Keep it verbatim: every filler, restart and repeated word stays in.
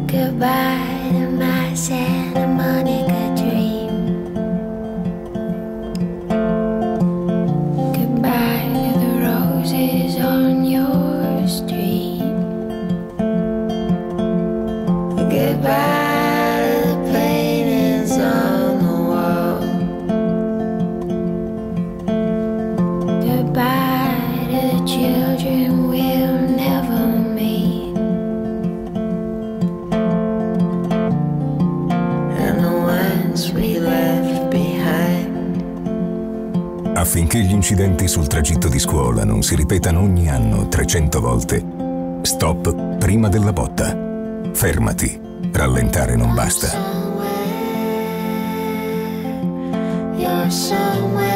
Goodbye to my Santa Monica dream. Goodbye to the roses on your street. Goodbye to the paintings on the wall. Goodbye to the children we'll never meet. Affinché gli incidenti sul tragitto di scuola non si ripetano ogni anno trecento volte, stop prima della botta. Fermati, rallentare non basta. You're somewhere.